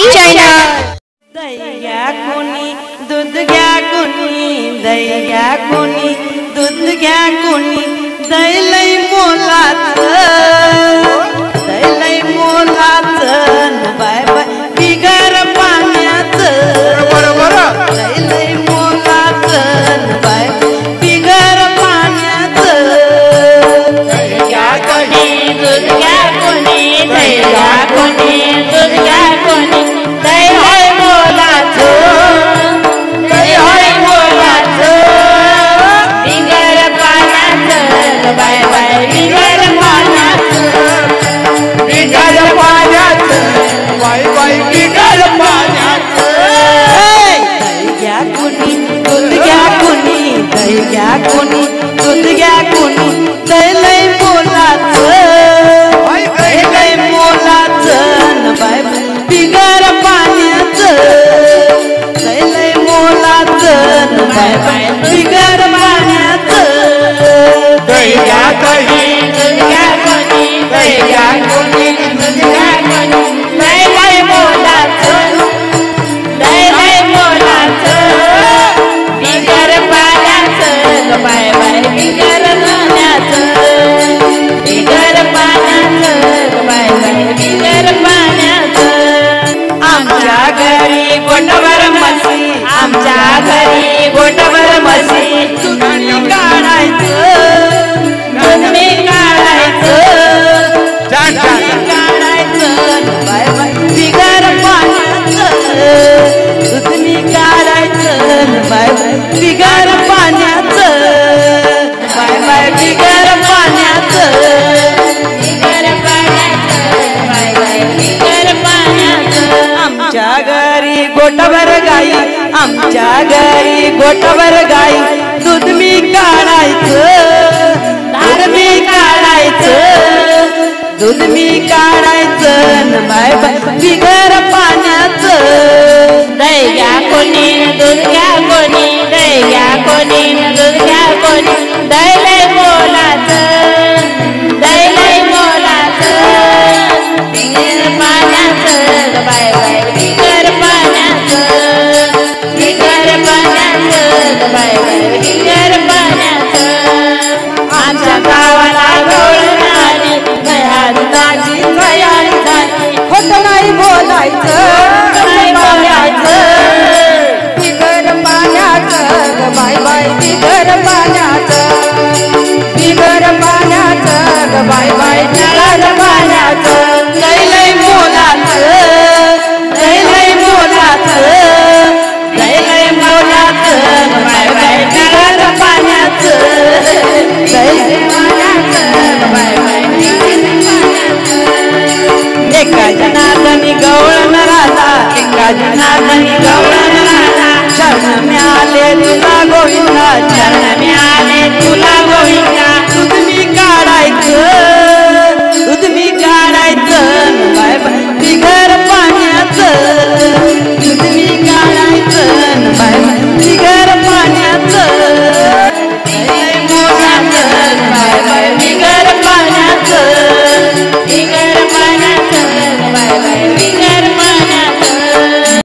Channel. दही घ्या कोणी दूध घ्या कोणी, दही घ्या कोणी दूध घ्या कोणी, दही लई मोलाचं, दही लई मोलाचं, बाय बाय बिगर पाण्याचं, दही लई मोलाचं, बाय बिगर पाण्याचं। दही घ्या कोणी दूध घ्या कोणी, दही घ्या कोणी दूध घ्या कोणी, दही लई मोलाचं, दही लई मोलाचं, बिगर पाण्याचं, बाय बाय बिगर पाण्याचं, बिगर पाण्याचं, बाय बाय बिगर पाण्याचं। दही घ्या कोणी दूध घ्या कोणी, दही घ्या कोणी दूध घ्या कोणी, दही लई मोलाचं, दही लई मोलाचं, बाय बिगर पाण्याचं, दही लई मोलाचं, बाय बाय बिगर पाण्याचं। दही घ्या दही, दूध घ्या कोणी, दही घ्या कोणी दूध घ्या कोणी, दही लई मोलाचं, दही लई मोलाचं, बिगर पाण्याचं, बाय बाय बिगर पाण्याचं, बिगर पाण्याचं, बाय बाय बिगर पाण्याचं। आमच्या घरी गोटभर म्हशी, आमच्या घरी गोटभर म्हशी, तुम्ही काढायचं, तुम्ही काढायचं, छान छान काढायचं, बाय बाय बिगर पाण्याचं, तुम्ही काढायचं, बाय बाय बिगर पाण्याचं, बाय बाय बिगर पाण्याचं, बिगर पाण्याचं, बाय बाय बिगर पाण्याचं। आमच्या घरी गोटभर गाई, आमच्या घरी गोटभर गाई, दूध मी काढायचं, दूध मी काढायचं, दूध मी काढायचं, बाय बाय बिगर पाण्याचं। दही घ्या कोणी दूध घ्या कोणी, दही घ्या कोणी दूध घ्या कोणी, दही लई मोलाचं, दही लई मोलाचं, बिगर पाण्याचं, बाय बाय बिगर पाण्याचं, बिगर पाण्याचं, बाय बाय बिगर पाण्याचं। आमच्या गावाला गवळण आली, दह्यात ताजी तयारी झाली, खोट नाही बोलायचं, नाही बोलायचं, बिगर पाण्याचं, बाय बाय बिगर पाण्याचं, बिगर पाण्याचं, बाय बाय बिगर पाण्याचं। लई लई मोलाचं, लई लई मोलाचं, लई लई मोलाचं, बाय बाय बिगर पाण्याचं, लई लई मोलाचं, बाय बाय बिगर पाण्याचं। एका जनार्दनी गवळण राधा, एका जनार्दनी गवळण